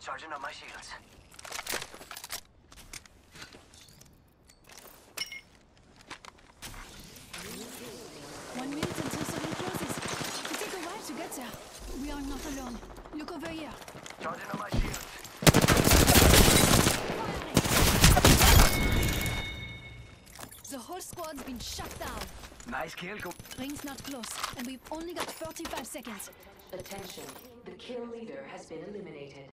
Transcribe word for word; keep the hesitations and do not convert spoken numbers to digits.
Charging on my shields. One minute until Soviet closes. It take a while to get there. We are not alone. Look over here. Charging on my shields. The whole squad's been shut down. Nice kill. Go. Ring's not close, and we've only got thirty-five seconds. Attention, the kill leader has been eliminated.